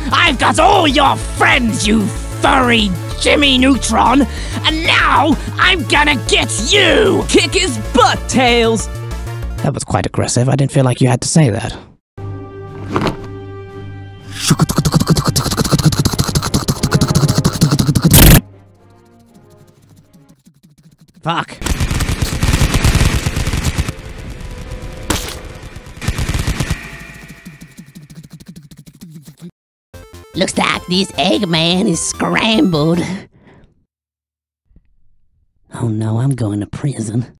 I've got all your friends, you furry Jimmy Neutron, and now I'm gonna get you! Kick his butt, Tails! That was quite aggressive. I didn't feel like you had to say that. Fuck. Looks like this Eggman is scrambled. Oh no, I'm going to prison.